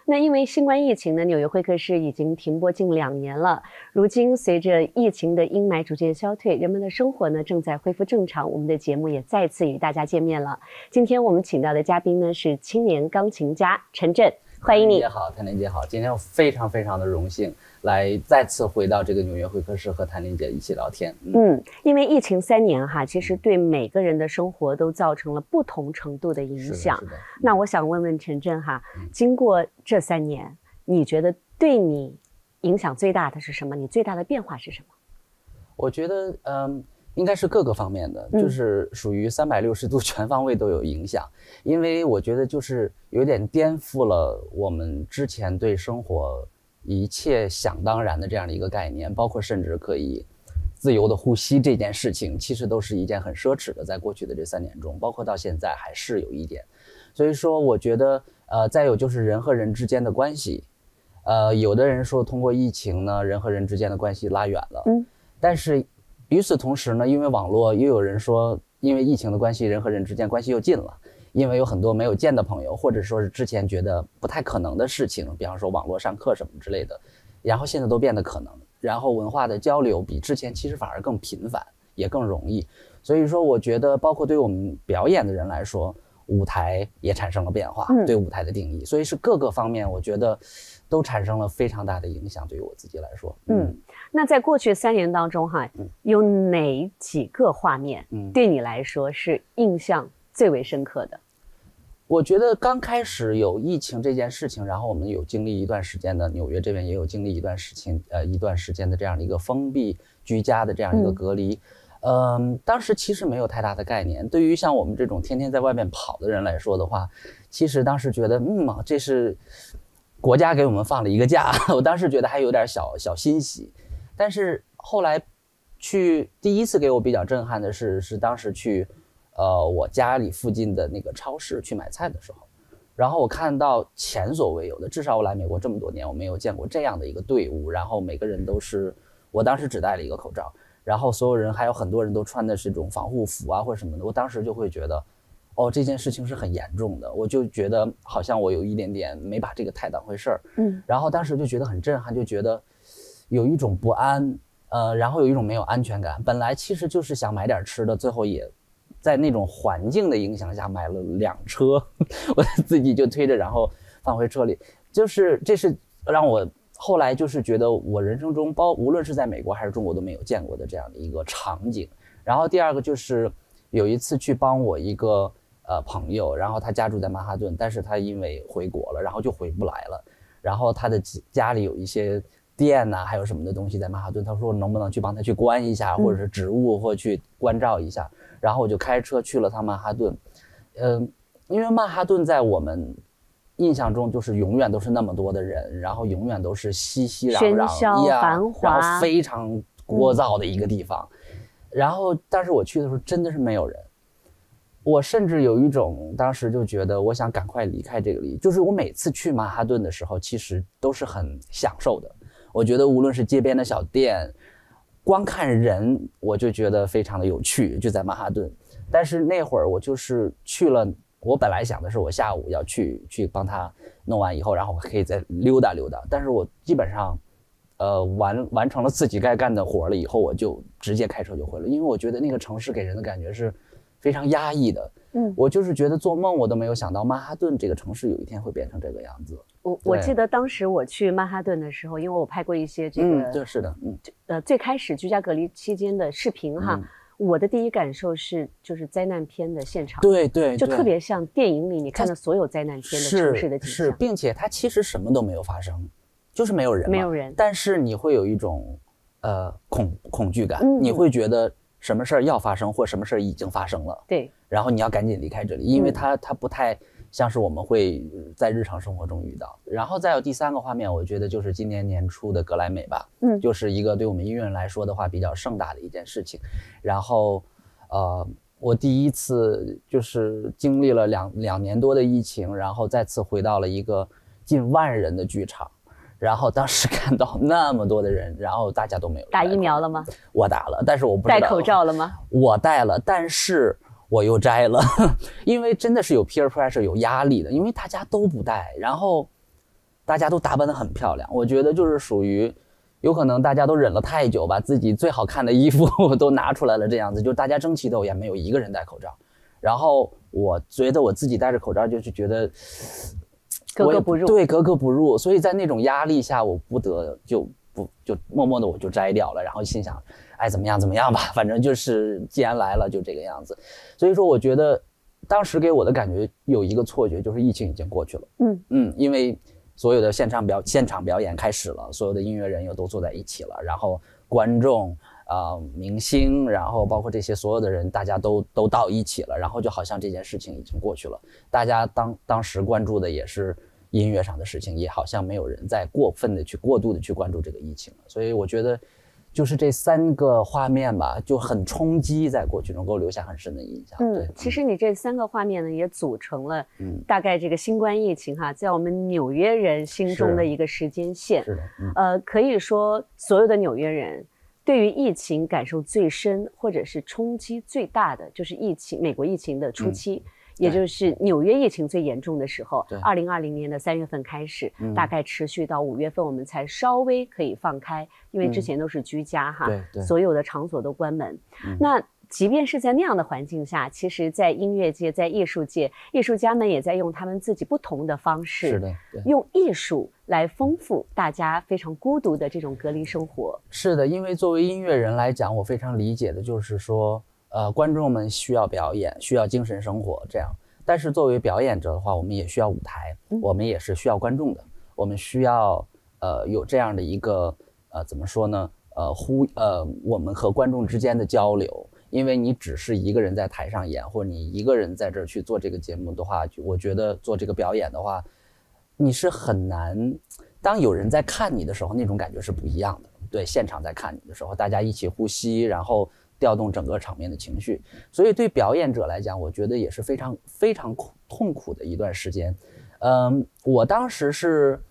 那因为新冠疫情呢，纽约会客室已经停播近2年了。如今随着疫情的阴霾逐渐消退，人们的生活呢正在恢复正常，我们的节目也再次与大家见面了。今天我们请到的嘉宾呢是青年钢琴家陈震，欢迎你。 谭玲姐好，今天我非常的荣幸来再次回到这个纽约会客室和谭玲姐一起聊天。 因为疫情3年哈，其实对每个人的生活都造成了不同程度的影响。 是的。 那我想问问陈震哈，经过这3年，你觉得对你影响最大的是什么？你最大的变化是什么？ 我觉得应该是各个方面的，就是属于360度全方位都有影响。因为我觉得就是有点颠覆了我们之前对生活一切想当然的这样的一个概念，包括甚至可以自由的呼吸这件事情，其实都是一件很奢侈的，在过去的这3年中，包括到现在还是有一点。所以说我觉得再有就是人和人之间的关系，有的人说通过疫情呢，人和人之间的关系拉远了，但是与此同时呢，因为网络，又有人说因为疫情的关系，人和人之间关系又近了，因为有很多没有见的朋友，或者说是之前觉得不太可能的事情，比方说网络上课什么之类的，然后现在都变得可能，然后文化的交流比之前其实反而更频繁，也更容易。所以说我觉得包括对我们表演的人来说，舞台也产生了变化，对舞台的定义，所以是各个方面我觉得都产生了非常大的影响，对于我自己来说。 那在过去3年当中哈，有哪几个画面对你来说是印象最为深刻的？ 我觉得刚开始有疫情这件事情，然后我们有经历一段时间的，纽约这边也有经历一段时间的这样的一个封闭居家的这样一个隔离。当时其实没有太大的概念，对于像我们这种天天在外面跑的人来说的话，其实当时觉得这是国家给我们放了一个假，我当时觉得还有点小欣喜。但是后来第一次给我比较震撼的是当时去我家里附近的那个超市去买菜的时候，然后我看到前所未有的，至少我来美国这么多年我没有见过这样的一个队伍，然后每个人都是，我当时只戴了一个口罩，然后所有人还有很多人都穿的是这种防护服啊或者什么的，我当时就会觉得这件事情是很严重的，我就觉得好像我有一点点没把这个太当回事儿，然后当时就觉得很震撼，就觉得有一种不安，然后有一种没有安全感。本来其实就是想买点吃的，最后也在那种环境的影响下买了2车，我自己就推着然后放回车里，这是让我后来就是觉得我人生中无论是在美国还是中国都没有见过的这样的一个场景。然后第二个就是有一次去帮我一个朋友，然后他家住在曼哈顿，但是他因为回国了，然后就回不来了，然后他的家里有一些店还有什么的东西在曼哈顿，他说能不能去帮他去关一下，或者是植物或去关照一下，然后我就开车去了趟曼哈顿。因为曼哈顿在我们印象中就是永远都是那么多的人，然后永远都是熙熙攘攘、 喧嚣繁华， 然后非常聒噪的一个地方。然后但是我去的时候真的是没有人，我甚至有一种当时就觉得我想赶快离开这个里，就是我每次去曼哈顿的时候其实都是很享受的，我觉得无论是街边的小店，光看人我就觉得非常的有趣，就在曼哈顿。但是那会儿我就是去了，我本来想的是我下午要去帮他弄完以后，然后我可以再溜达溜达，但是我基本上完成了自己该干的活了以后，我就直接开车就回了，因为我觉得那个城市给人的感觉是非常压抑的。我就是觉得做梦我都没有想到曼哈顿这个城市有一天会变成这个样子。 我记得当时我去曼哈顿的时候，因为我拍过一些这个对，是的， 最开始居家隔离期间的视频哈，我的第一感受就是灾难片的现场， 对， 就特别像电影里你看的所有灾难片的城市的景象， 并且它其实什么都没有发生，就是没有人，但是你会有一种恐惧感，你会觉得什么事儿要发生或什么事儿已经发生了， 对， 然后你要赶紧离开这里，因为它不太像是我们会在日常生活中遇到。然后再有第3个画面，我觉得就是今年年初的格莱美吧，就是一个对我们音乐人来说的话比较盛大的一件事情。然后我第一次就是经历了两年多的疫情，然后再次回到了一个近万人的剧场，然后当时看到那么多的人，然后大家都没有打疫苗了吗？ 我打了，但是我不知道戴口罩了吗？ 我戴了，但是我又摘了，因为真的是有 peer pressure， 有压力的，因为大家都不戴，然后大家都打扮得很漂亮，我觉得就是属于有可能大家都忍了太久，把自己最好看的衣服都拿出来了，这样子就大家争奇斗艳，没有一个人戴口罩。然后我觉得我自己戴着口罩就是觉得格格不入， 对，格格不入。所以在那种压力下，我不得就默默的我就摘掉了，然后心想，哎，怎么样吧，反正就是既然来了就这个样子。所以说，我觉得当时给我的感觉有一个错觉，就是疫情已经过去了。因为所有的现场表演开始了，所有的音乐人又都坐在一起了，然后观众。明星，然后包括这些所有的人，大家都到一起了，然后就好像这件事情已经过去了。大家当时关注的也是音乐上的事情，也好像没有人在过度的去关注这个疫情了。所以我觉得，就是这3个画面吧，就很冲击，在过去能够留下很深的印象。对， 其实你这3个画面呢，也组成了大概这个新冠疫情哈，在我们纽约人心中的一个时间线。 是的， 可以说所有的纽约人。对于疫情感受最深或者是冲击最大的，就是美国疫情的初期，也就是纽约疫情最严重的时候，2020年的3月份开始，大概持续到5月份，我们才稍微可以放开，因为之前都是居家哈，所有的场所都关门。那即便是在那样的环境下，其实在音乐界，在艺术界，艺术家们也在用他们自己不同的方式，用艺术来丰富大家非常孤独的这种隔离生活。 是的，因为作为音乐人来讲，我非常理解的就是说，观众们需要表演，需要精神生活这样。但是作为表演者的话，我们也需要舞台，我们也是需要观众的，我们需要有这样的一个怎么说呢？我们和观众之间的交流。因为你只是一个人在台上演，或者你一个人在这儿去做这个节目的话，我觉得做这个表演的话，你是很难。当有人在看你的时候，那种感觉是不一样的。对，现场在看你的时候，大家一起呼吸，然后调动整个场面的情绪。所以对表演者来讲，我觉得也是非常非常痛苦的一段时间。我当时是，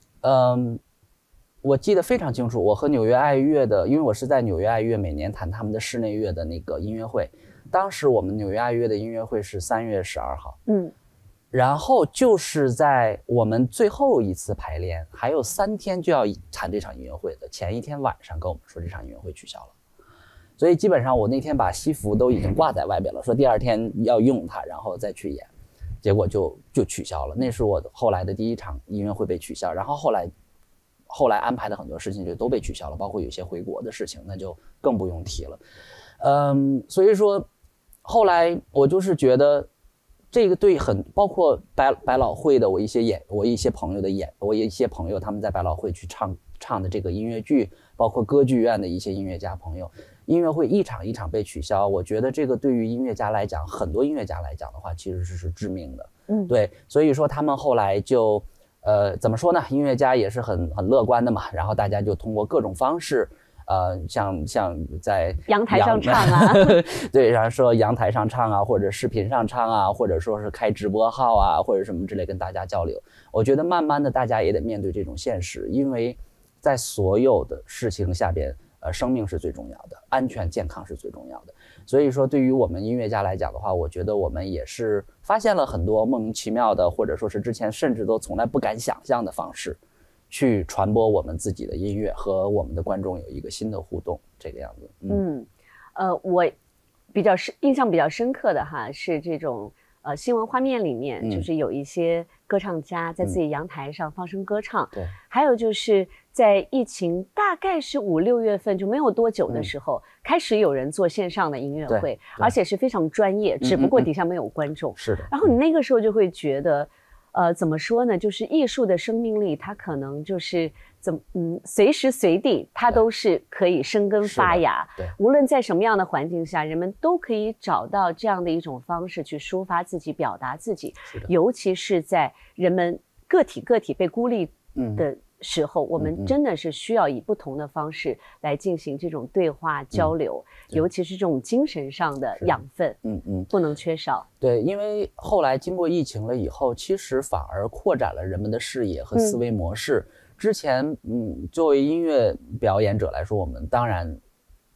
我记得非常清楚，我和纽约爱乐的，因为我是在纽约爱乐每年弹他们的室内乐的那个音乐会，当时我们纽约爱乐的音乐会是3月12号，然后就是在我们最后一次排练，还有3天就要弹这场音乐会的前一天晚上跟我们说这场音乐会取消了，所以基本上我那天把西服都已经挂在外边了，说第2天要用它，然后再去演，结果就取消了。那是我后来的第1场音乐会被取消，然后后来安排的很多事情就都被取消了，包括有些回国的事情，那就更不用提了。所以说后来我就是觉得这个对包括百老汇的我一些朋友他们在百老汇去唱的这个音乐剧，包括歌剧院的一些音乐家朋友，音乐会一场一场被取消，我觉得这个对于音乐家来讲，很多音乐家来讲的话，其实是致命的。对，所以说他们后来就怎么说呢？音乐家也是很乐观的嘛，然后大家就通过各种方式，像在阳台上唱啊， 对，然后说阳台上唱啊，或者视频上唱啊，或者说是开直播号啊，或者什么之类跟大家交流。我觉得慢慢的大家也得面对这种现实，因为在所有的事情下边，生命是最重要的，安全健康是最重要的。所以说对于我们音乐家来讲的话，我觉得我们也是发现了很多莫名其妙的，或者说是之前甚至都从来不敢想象的方式，去传播我们自己的音乐，和我们的观众有一个新的互动，这个样子。 我印象比较深刻的哈，是这种新闻画面里面，就是有一些歌唱家在自己阳台上放声歌唱， 对， 还有就是在疫情大概是5、6月份就没有多久的时候，开始有人做线上的音乐会，而且是非常专业，只不过底下没有观众。 是的。 然后你那个时候就会觉得，怎么说呢？就是艺术的生命力，它可能就是随时随地它都是可以生根发芽。 对， 无论在什么样的环境下，人们都可以找到这样的一种方式去抒发自己、表达自己。尤其是在人们个体被孤立的时候，我们真的是需要以不同的方式来进行这种对话交流，尤其是这种精神上的养分，不能缺少。 对，因为后来经过疫情了以后，其实反而扩展了人们的视野和思维模式。之前，作为音乐表演者来说，我们当然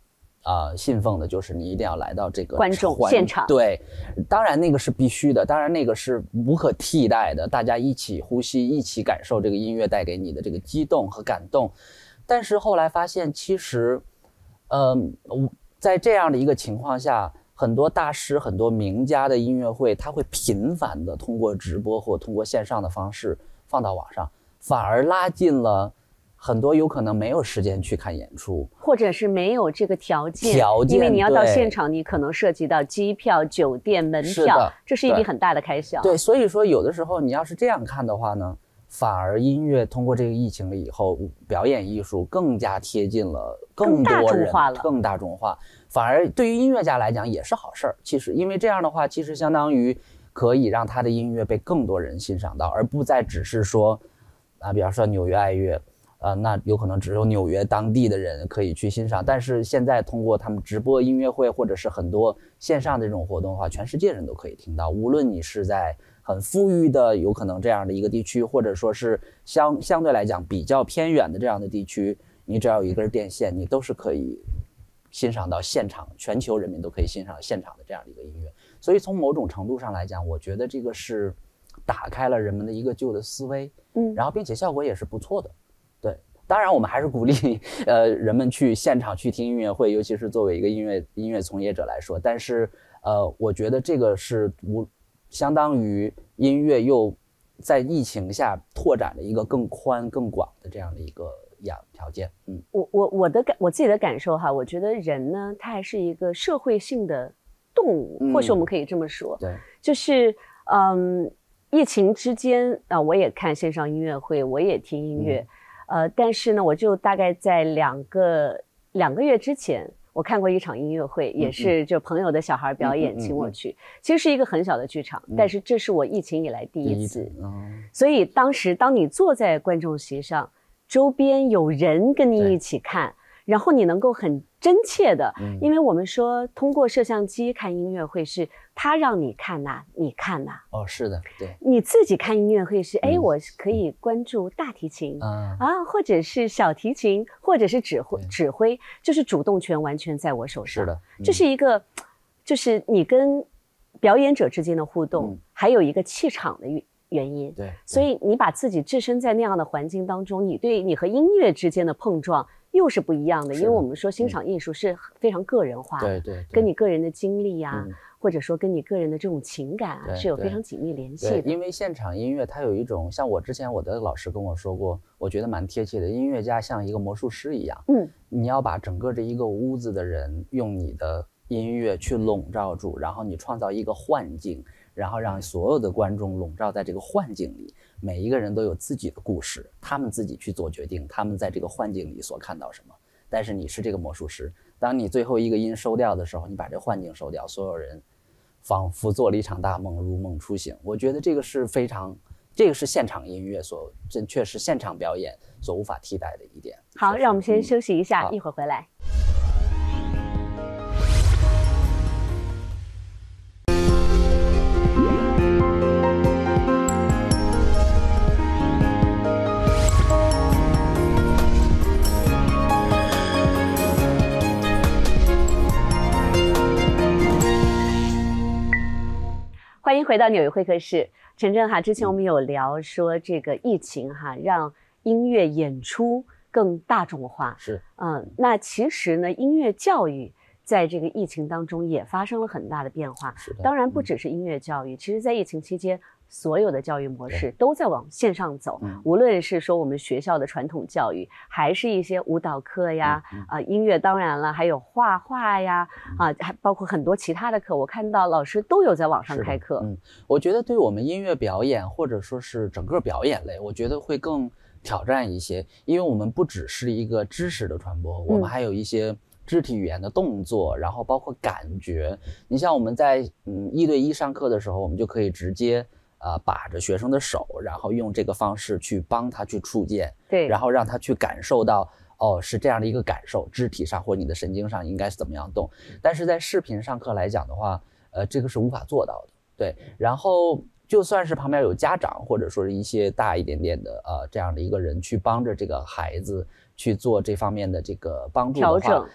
信奉的就是你一定要来到这个观众现场。 对，当然那个是必须的，当然那个是无可替代的，大家一起呼吸，一起感受这个音乐带给你的这个激动和感动。但是后来发现，其实，在这样的一个情况下，很多大师、很多名家的音乐会，他会频繁的通过直播或通过线上的方式放到网上，反而拉近了很多有可能没有时间去看演出， 或者是没有这个条件，因为你要到现场，你可能涉及到机票、酒店、门票，这是一笔很大的开销。 对，所以说有的时候你要是这样看的话呢，反而音乐通过这个疫情了以后，表演艺术更加贴近了更多人，更大众化，反而对于音乐家来讲也是好事儿。其实因为这样的话，其实相当于可以让他的音乐被更多人欣赏到，而不再只是说比方说纽约爱乐。那有可能只有纽约当地的人可以去欣赏，但是现在通过他们直播音乐会或者是很多线上的这种活动的话，全世界人都可以听到，无论你是在很富裕的有可能这样的一个地区，或者说是相对来讲比较偏远的这样的地区，你只要有一根电线，你都是可以欣赏到现场，全球人民都可以欣赏现场的这样的一个音乐。所以从某种程度上来讲，我觉得这个是打开了人们的一个旧的思维，然后并且效果也是不错的。对，当然我们还是鼓励人们去现场去听音乐会，尤其是作为一个音乐从业者来说。但是我觉得这个是相当于音乐又在疫情下拓展了一个更宽更广的这样的一个条件。 我自己的感受哈，我觉得人呢，他还是一个社会性的动物，或许我们可以这么说。对，就是疫情之间我也看线上音乐会，我也听音乐。但是呢，我就大概在两个月之前，我看过一场音乐会，也是就朋友的小孩表演，请我去。其实是一个很小的剧场，但是这是我疫情以来第一次。所以当时当你坐在观众席上，周边有人跟你一起看，然后你能够很真切的，因为我们说通过摄像机看音乐会是他让你看呐，你看呐。 是的，对。 你自己看音乐会是，我可以关注大提琴或者是小提琴，或者是指挥，就是主动权完全在我手上。是的，这是一个，就是你跟表演者之间的互动，还有一个气场的原因。对，所以你把自己置身在那样的环境当中，你和音乐之间的碰撞又是不一样的，因为我们说欣赏艺术是非常个人化的，对，跟你个人的经历或者说跟你个人的这种情感是有非常紧密联系的。 因为现场音乐它有一种，像我之前我的老师跟我说过，我觉得蛮贴切的，音乐家像一个魔术师一样，你要把整个这一个屋子的人用你的音乐去笼罩住，然后你创造一个幻境，然后让所有的观众笼罩在这个幻境里，每一个人都有自己的故事，他们自己去做决定，他们在这个幻境里所看到什么。但是你是这个魔术师，当你最后一个音收掉的时候，你把这个幻境收掉，所有人仿佛做了一场大梦，如梦初醒。我觉得这个是现场音乐正确是现场表演所无法替代的一点。 好，让我们先休息一下，一会儿回来。欢迎回到纽约会客室。陈震之前我们有聊说这个疫情让音乐演出更大众化。是，那其实呢，音乐教育在这个疫情当中也发生了很大的变化。当然不只是音乐教育，其实在疫情期间，所有的教育模式都在往线上走，无论是说我们学校的传统教育，还是一些舞蹈课呀，音乐当然了，还有画画呀，还包括很多其他的课，我看到老师都有在网上开课。 我觉得对我们音乐表演或者说是整个表演类，我觉得会更挑战一些，因为我们不只是一个知识的传播，我们还有一些肢体语言的动作，然后包括感觉。你像我们在1对1上课的时候，我们就可以直接把着学生的手，然后用这个方式去帮他去触键，对，然后让他去感受到是这样的一个感受，肢体上或你的神经上应该是怎么样动。但是在视频上课来讲的话，这个是无法做到的，对。然后就算是旁边有家长或者说是一些大一点点的这样的一个人去帮着这个孩子去做这方面的这个帮助的话，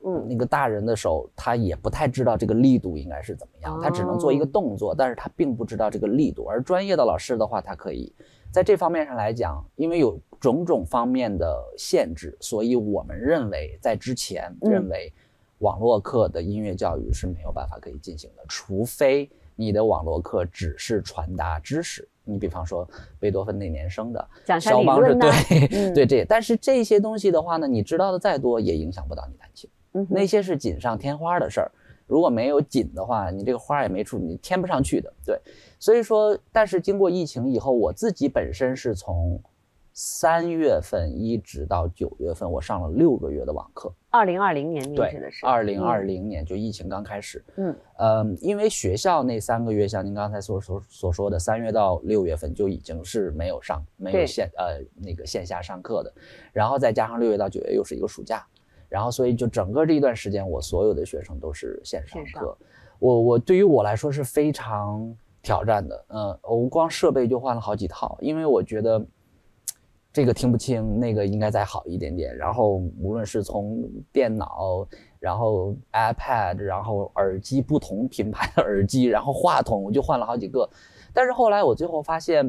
那个大人的手他也不太知道这个力度应该是怎么样，他只能做一个动作，但是他并不知道这个力度。而专业的老师的话，他可以在这方面上来讲，因为有种种方面的限制，所以我们认为在之前认为网络课的音乐教育是没有办法可以进行的，除非你的网络课只是传达知识。你比方说贝多芬那年生的，肖邦是对这，但是这些东西的话呢，你知道的再多也影响不到你弹琴。那些是锦上添花的事儿，如果没有锦的话，你这个花也没处，你添不上去的。对，所以说，但是经过疫情以后，我自己本身是从3月份一直到9月份，我上了6个月的网课。 2020年你指的是 ？2020年就疫情刚开始。因为学校那3个月，像您刚才所说的3月到6月份就已经是没有线下上课的，然后再加上6月到9月又是一个暑假，然后所以就整个这一段时间，我所有的学生都是线上课。我对于我来说是非常挑战的。我光设备就换了好几套，因为我觉得这个听不清，那个应该再好一点点。然后无论是从电脑，然后 iPad， 然后耳机，不同品牌的耳机，然后话筒，我就换了好几个。但是后来我最后发现，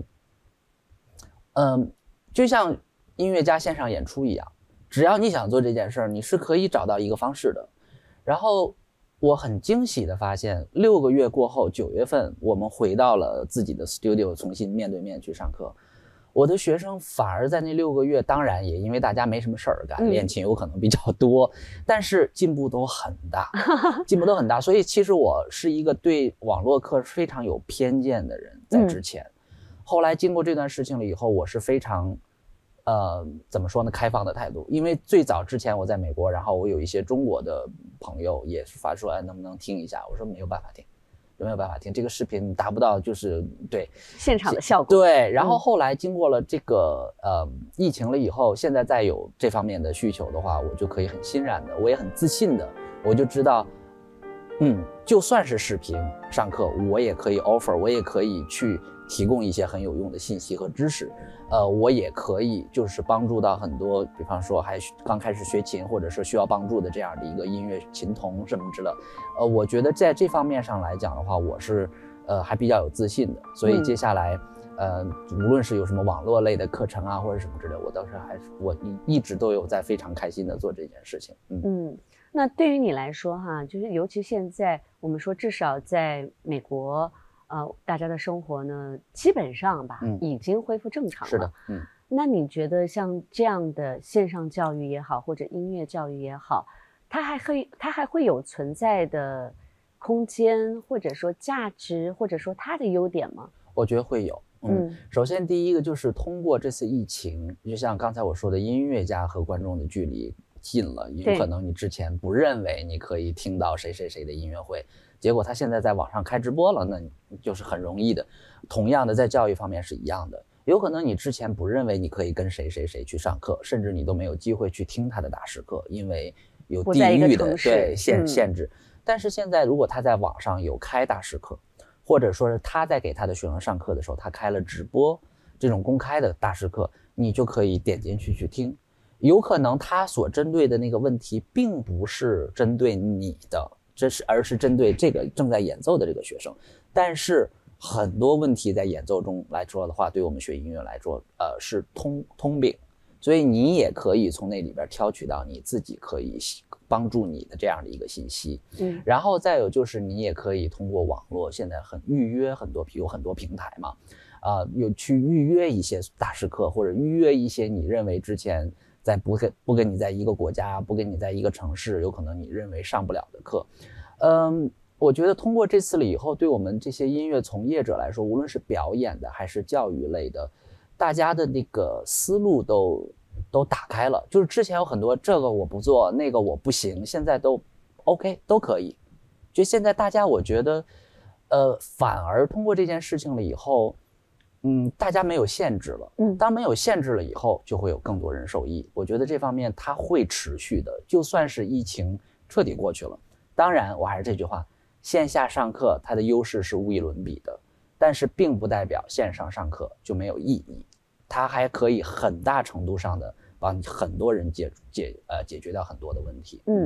就像音乐家线上演出一样，只要你想做这件事儿，你是可以找到一个方式的。然后我很惊喜的发现，6个月过后，9月份我们回到了自己的 studio， 重新面对面去上课。我的学生反而在那6个月，当然也因为大家没什么事儿干，练琴有可能比较多，但是进步都很大，进步都很大。所以其实我是一个对网络课非常有偏见的人，在之前。后来经过这段事情了以后，我是非常怎么说呢，开放的态度。因为最早之前我在美国，然后我有一些中国的朋友也发出来能不能听一下，我说没有办法听，没有办法听，这个视频达不到就是对现场的效果。 对，然后后来经过了这个疫情了以后，现在再有这方面的需求的话，我就可以很欣然的，我也很自信的，我就知道就算是视频上课，我也可以 offer， 我也可以去提供一些很有用的信息和知识。我也可以就是帮助到很多，比方说还刚开始学琴或者是需要帮助的这样的一个音乐琴童什么之类的。我觉得在这方面上来讲的话，我是还比较有自信的。所以接下来无论是有什么网络类的课程啊或者什么之类的，我倒是我一直都有在非常开心的做这件事情。 那对于你来说哈，就是尤其现在我们说至少在美国大家的生活呢，基本上吧，已经恢复正常了。 是的， 那你觉得像这样的线上教育也好，或者音乐教育也好，它还会有存在的空间，或者说价值，或者说它的优点吗？ 我觉得会有。首先第一个就是通过这次疫情，就像刚才我说的，音乐家和观众的距离近了，有可能你之前不认为你可以听到谁谁谁的音乐会，结果他现在在网上开直播了，那就是很容易的。同样的，在教育方面是一样的，有可能你之前不认为你可以跟谁谁谁去上课，甚至你都没有机会去听他的大师课，因为有地域的限制。但是现在如果他在网上有开大师课，或者说是他在给他的学生上课的时候，他开了直播这种公开的大师课，你就可以点进去听。有可能他所针对的那个问题并不是针对你的，而是针对这个正在演奏的这个学生。但是很多问题在演奏中来说的话，对我们学音乐来说是通病，所以你也可以从那里边挑取到你自己可以帮助你的这样的一个信息。然后再有就是你也可以通过网络，现在预约有很多平台嘛，有去预约一些大师课，或者预约一些你认为之前不跟你在一个国家，不跟你在一个城市，有可能你认为上不了的课。我觉得通过这次了以后，对我们这些音乐从业者来说，无论是表演的还是教育类的，大家的那个思路都打开了。就是之前有很多这个我不做，那个我不行，现在都 OK， 都可以。就现在大家我觉得反而通过这件事情了以后，大家没有限制了。当没有限制了以后，就会有更多人受益。我觉得这方面它会持续的，就算是疫情彻底过去了。当然我还是这句话，线下上课它的优势是无与伦比的，但是并不代表线上上课就没有意义，它还可以很大程度上的帮很多人解决掉很多的问题。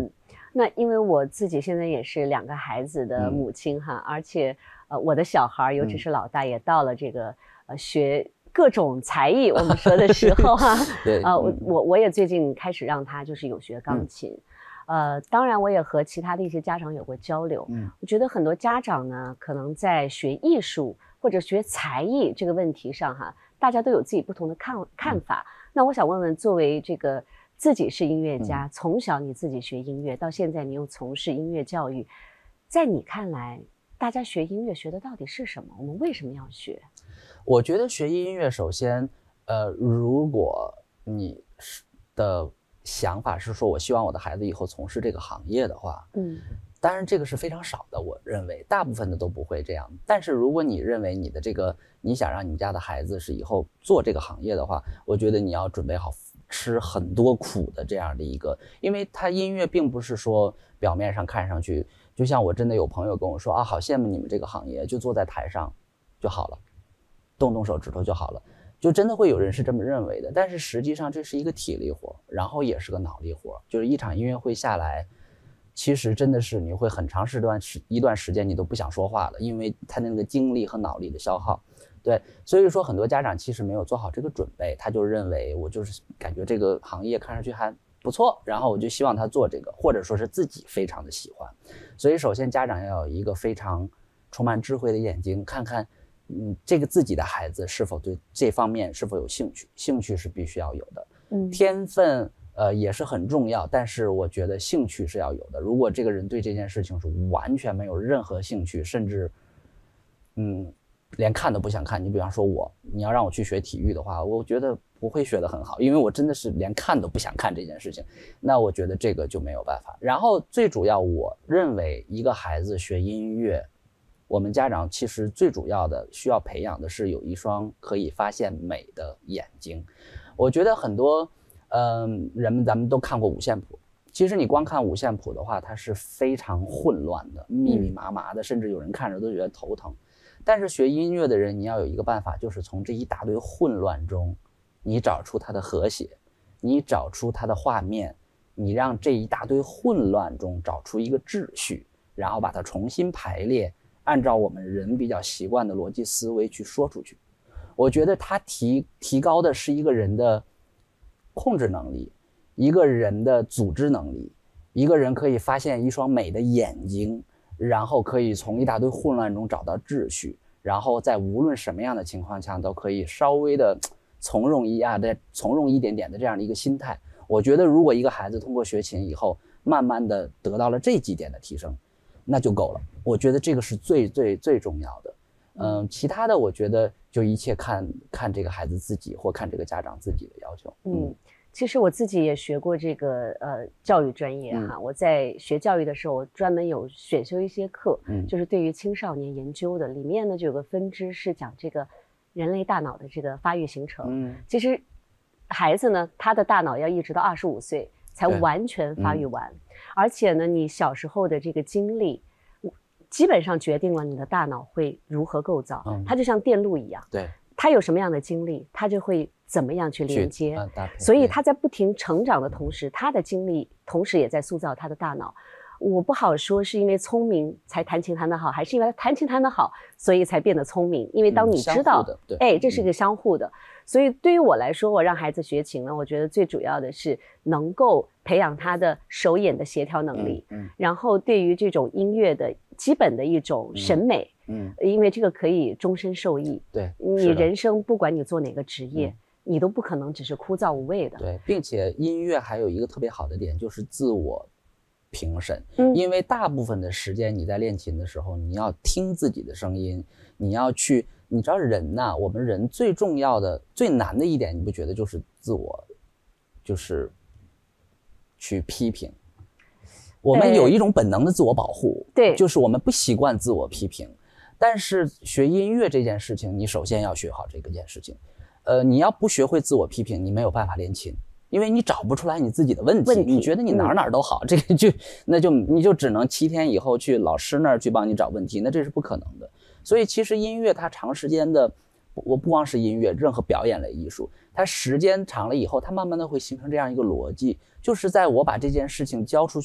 那因为我自己现在也是2个孩子的母亲哈，而且我的小孩，尤其是老大，也到了这个学各种才艺，我们说的时候哈。 对， 我也最近开始让他就是有学钢琴。当然我也和其他的一些家长有过交流。我觉得很多家长呢，可能在学艺术或者学才艺这个问题上哈，大家都有自己不同的看法。那我想问问，作为这个自己是音乐家，从小你自己学音乐，到现在你又从事音乐教育，在你看来，大家学音乐学的到底是什么？我们为什么要学？ 我觉得学音乐，首先，如果你的想法是说我希望我的孩子以后从事这个行业的话，当然这个是非常少的，我认为大部分的都不会这样。但是如果你认为你想让你们家的孩子是以后做这个行业的话，我觉得你要准备好吃很多苦的这样的一个，因为他音乐并不是说表面上看上去，就像我真的有朋友跟我说啊，好羡慕你们这个行业，就坐在台上就好了，动动手指头就好了，就真的会有人是这么认为的。但是实际上这是一个体力活，然后也是个脑力活，就是一场音乐会下来，其实真的是你会很长一段时间你都不想说话了，因为他那个精力和脑力的消耗。对，所以说很多家长其实没有做好这个准备，他就认为我就是感觉这个行业看上去还不错，然后我就希望他做这个，或者说是自己非常的喜欢。所以首先家长要有一个非常充满智慧的眼睛，看看这个自己的孩子是否对这方面是否有兴趣，兴趣是必须要有的。天分也是很重要，但是我觉得兴趣是要有的。如果这个人对这件事情是完全没有任何兴趣，甚至连看都不想看，你比方说你要让我去学体育的话，我觉得不会学得很好，因为我真的是连看都不想看这件事情，那我觉得这个就没有办法。然后最主要，我认为一个孩子学音乐，我们家长其实最主要的需要培养的是有一双可以发现美的眼睛。我觉得很多咱们都看过五线谱，其实你光看五线谱的话，它是非常混乱的，密密麻麻的，甚至有人看着都觉得头疼。但是学音乐的人，你要有一个办法，就是从这一大堆混乱中，你找出它的和谐，你找出它的画面，你让这一大堆混乱中找出一个秩序，然后把它重新排列，按照我们人比较习惯的逻辑思维去说出去。我觉得它提高的是一个人的控制能力，一个人的组织能力，一个人可以发现一双美的眼睛，然后可以从一大堆混乱中找到秩序，然后在无论什么样的情况下都可以稍微的从容一点点的这样的一个心态。我觉得如果一个孩子通过学琴以后，慢慢的得到了这几点的提升，那就够了。我觉得这个是最重要的。其他的我觉得就一切看这个孩子自己，或看这个家长自己的要求。 其实我自己也学过这个教育专业哈。我在学教育的时候，我专门有选修一些课，就是对于青少年研究的，里面呢就有个分支是讲这个人类大脑的这个发育形成。其实孩子呢，他的大脑要一直到25岁才完全发育完，而且呢，你小时候的这个经历，基本上决定了你的大脑会如何构造。它就像电路一样，对，它有什么样的经历，它就会怎么样去连接。所以他在不停成长的同时，他的经历同时也在塑造他的大脑。我不好说是因为聪明才弹琴弹得好，还是因为他弹琴弹得好所以才变得聪明。因为当你知道这是一个相互的。所以对于我来说，我让孩子学琴呢，我觉得最主要的是能够培养他的手眼的协调能力，然后对于这种音乐的基本的一种审美，因为这个可以终身受益。对，你人生不管你做哪个职业，你都不可能只是枯燥无味的。 对，并且音乐还有一个特别好的点，就是自我评审。因为大部分的时间你在练琴的时候，你要听自己的声音，你要去，你知道人呐，我们人最重要的最难的一点，你不觉得就是自我，就是去批评。我们有一种本能的自我保护，对，就是我们不习惯自我批评。但是学音乐这件事情，你首先要学好这件事情。你要不学会自我批评，你没有办法练琴。因为你找不出来你自己的问题，你觉得你哪都好，这个你就只能7天以后去老师那儿去帮你找问题，那这是不可能的。所以其实音乐它长时间的，我不光是音乐，任何表演类艺术，它时间长了以后，它慢慢的会形成这样一个逻辑，就是在我把这件事情交出去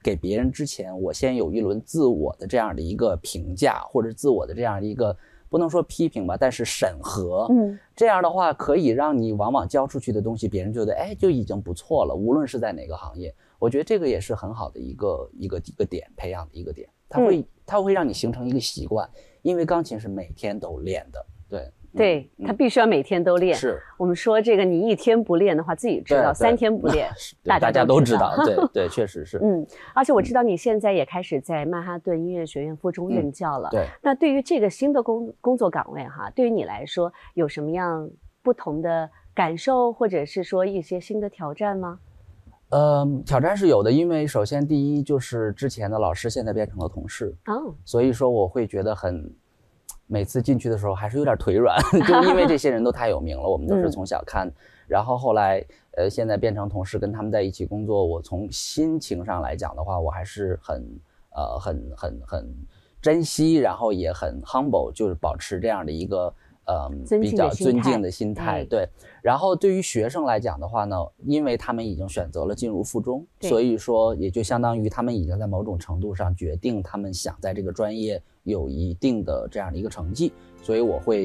给别人之前，我先有一轮自我的这样的一个评价，或者自我的这样的一个不能说批评吧，但是审核。这样的话可以让你往往交出去的东西，别人觉得哎就已经不错了，无论是在哪个行业，我觉得这个也是很好的一个点，培养的一个点，它会让你形成一个习惯，因为钢琴是每天都练的， 对，他必须要每天都练。 是我们说这个，你1天不练的话，自己知道，3天不练， 大家都知道。对，确实是。 而且我知道你现在也开始在曼哈顿音乐学院附中任教了。 对。 那对于这个新的工作岗位哈，对于你来说有什么样不同的感受，或者是说一些新的挑战吗？ 挑战是有的，因为首先第一就是之前的老师现在变成了同事，所以说我会觉得每次进去的时候还是有点腿软，就因为这些人都太有名了，我们都是从小看，然后后来现在变成同事，跟他们在一起工作，我从心情上来讲的话，我还是很珍惜，然后也很 humble， 就是保持这样的一个比较尊敬的心态。对。然后对于学生来讲的话呢，因为他们已经选择了进入附中，所以说也就相当于他们已经在某种程度上决定他们想在这个专业有一定的这样的一个成绩，所以我会